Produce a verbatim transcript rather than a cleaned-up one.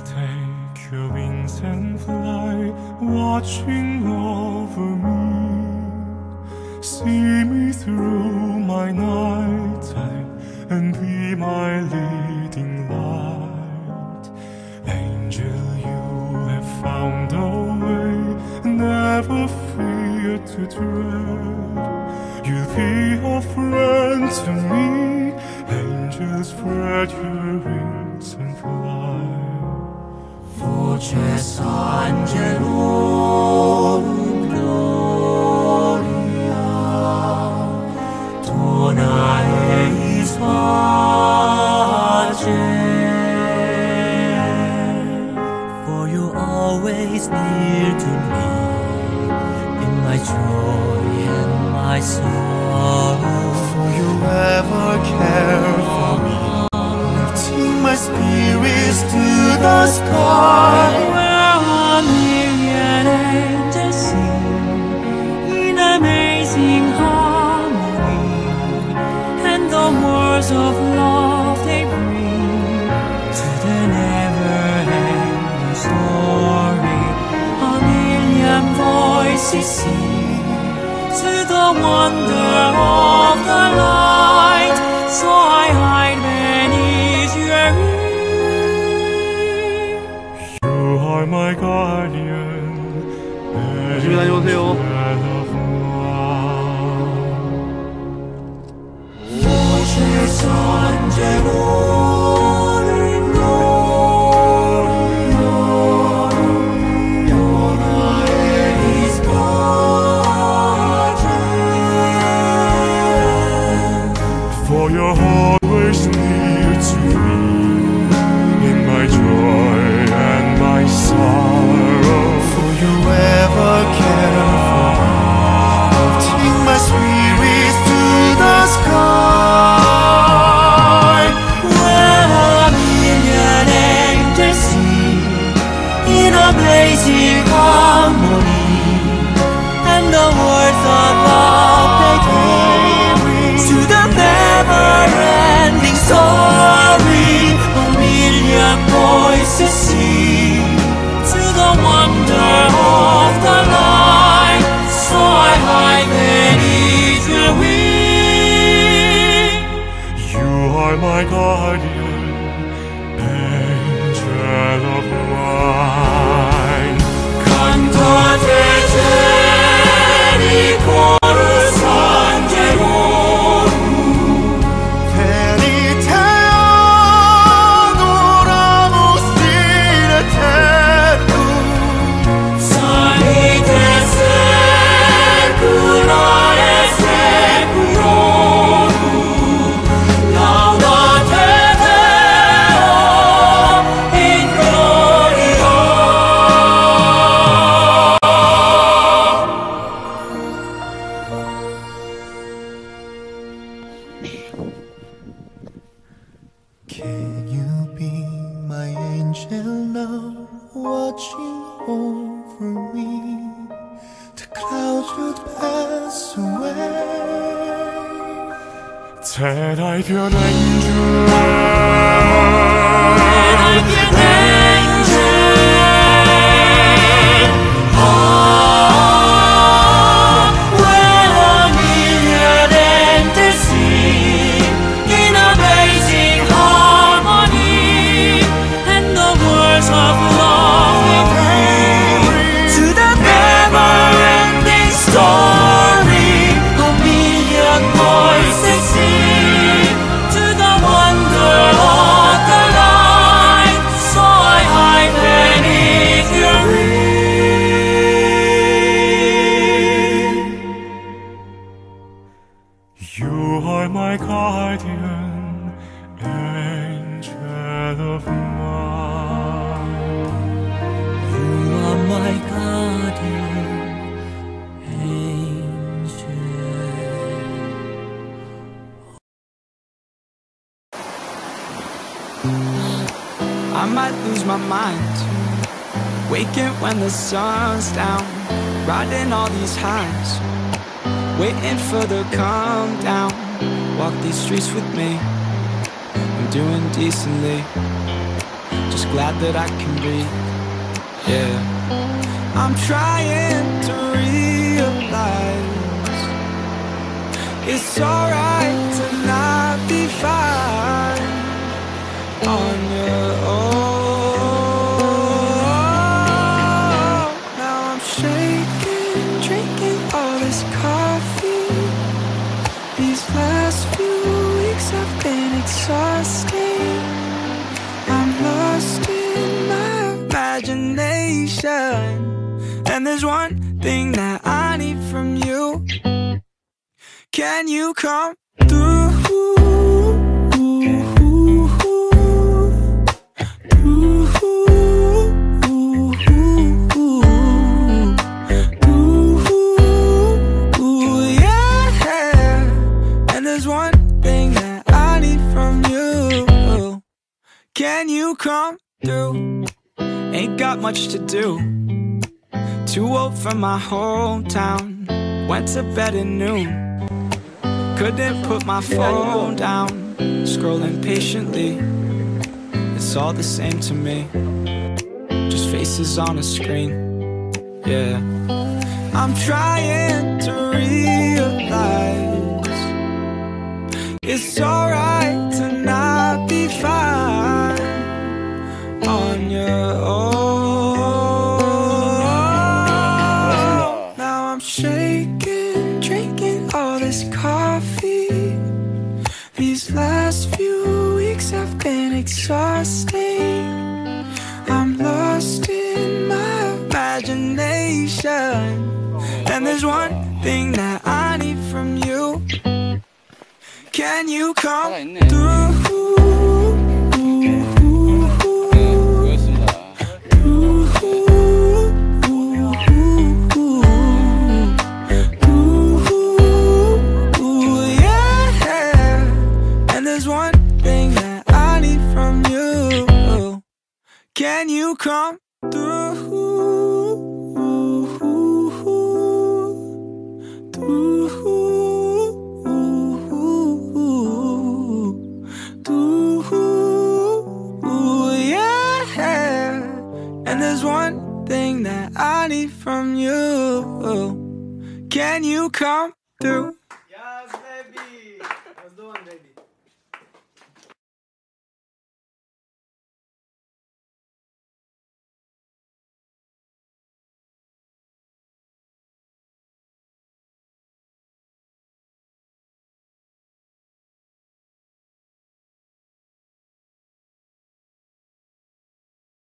take your wings and fly, watching over me. See me through my night time and be my leading light. Angel, you have found a way, never fear to tread. You'll be a friend to me. Angel, spread your wings and fly. Voces angelorum gloria, dona eis pacem. For you're always near to me, in my joy and my sorrow. For you ever care for me, lifting my spirits to the sky. Where a million angels sing in amazing harmony, and the words of love they bring to the never-ending story. A million voices sing to the wonder of the light, so I hide beneath your wing. You are my guardian. 조심히 다녀오세요. Voces angelorum gloria, dona eis pacem. For you're always near to me, in my joy and my sorrow. For you ever care for me, lifting my spirits to the sky. Where a million angels sing in amazing harmony, and the words of love they bring to the never-ending story. A million voices sing to the wonder of the light, so I hide beneath your wing. You are my guardian, angel of mine. Cantate Teni chorus angelorum, Venite adoramus Dine eternum. salite secula et seculorum, laudate Deo in gloria. Can you be my angel now, watching over me? The clouds would pass away. Then I can angel. Like an angel, ah, when a million angels sing in amazing harmony, and the words of love they bring to the never-ending story. A million voices sing to the wonder of the light, so I hide beneath your wing. You are my guardian, angel of mine. You are my guardian angel. I might lose my mind, waking when the sun's down, riding all these highs, waiting for the calm down. Walk these streets with me, I'm doing decently. Just just glad that I can be. Yeah, I'm trying to realize it's alright to not be fine on your own. Now I'm shaking, drinking all this coffee. These last few weeks have been exhausting. I'm lost in my imagination, and there's one thing that I need from you. Can you come through? Can you come through? Ain't got much to do. Too old for my hometown. Went to bed at noon. Couldn't put my phone down. Scrolling patiently. It's all the same to me. Just faces on a screen. Yeah, I'm trying to realize it's alright to not be fine on your own. Now I'm shaking, drinking all this coffee. These last few weeks have been exhausting. I'm lost in my imagination, and there's one thing that I need from you. Can you come through? Can you come through? Through, through, yeah. And there's one thing that I need from you. Can you come through? Yes, baby. Let's do it, baby.